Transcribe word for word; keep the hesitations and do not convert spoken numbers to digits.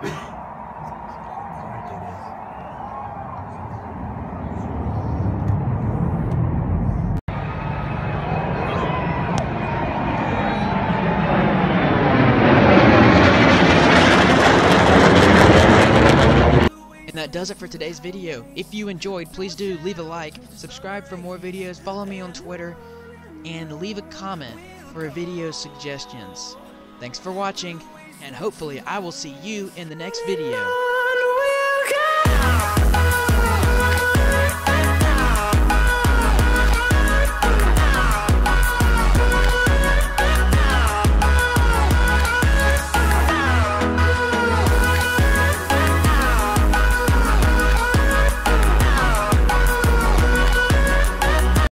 And that does it for today's video. If you enjoyed, please do leave a like, subscribe for more videos, follow me on Twitter, and leave a comment for video suggestions. Thanks for watching, and hopefully I will see you in the next video.